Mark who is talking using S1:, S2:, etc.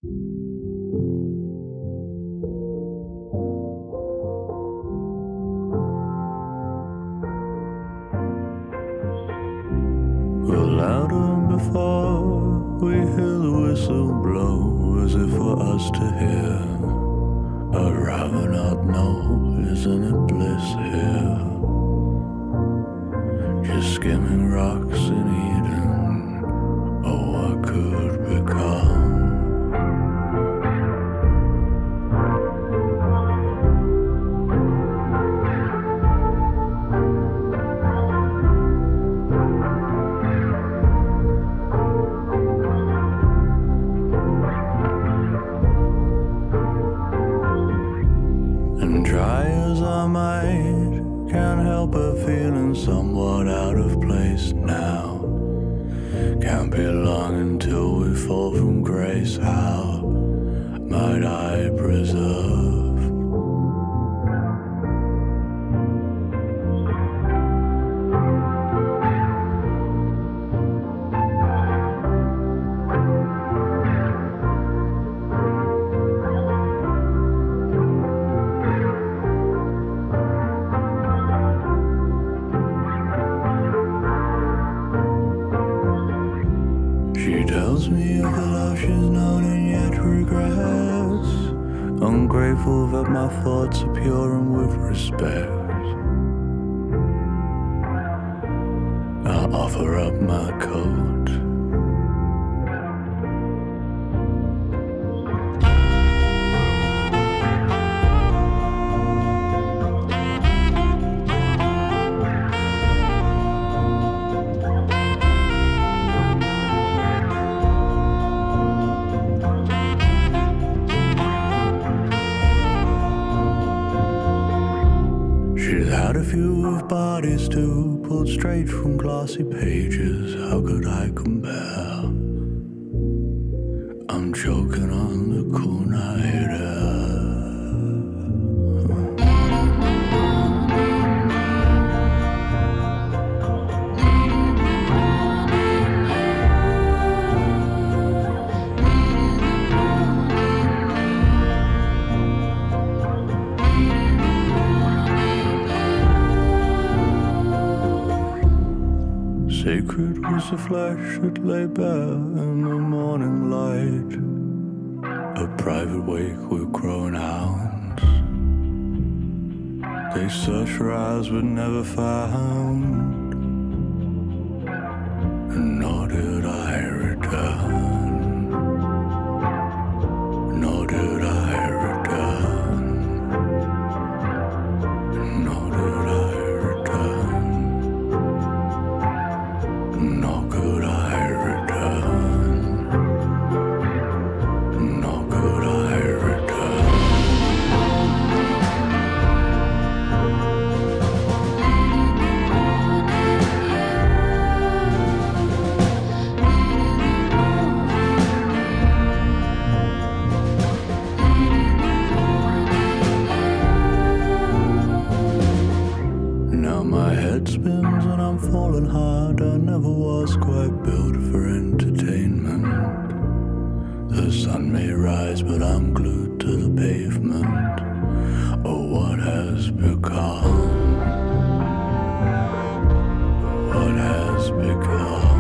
S1: Well, louder than before, we hear the whistle blow, as if for us to hear. I'd rather not know, isn't it bliss here? Just skimming rocks in Eden, oh, what could become? And try as I might, can't help but feeling somewhat out of place now. Can't be long until we fall from grace. How might I preserve? She tells me of the love she's known and yet regrets. Ungrateful that my thoughts are pure and with respect. I offer up my coat. She's had a few of bodies too, pulled straight from glossy pages. How could I compare? I'm choking on the cool night air. Sacred was the flesh that lay bare in the morning light. A private wake with crowing hounds. They searched for eyes but never found, and nor did I return. Nor did I return. Nor did I return. Nor could I return. Nor could I return. Now my head spins and I'm falling hard. I never was quite built for entertainment. The sun may rise, but I'm glued to the pavement. Oh, what has become? What has become?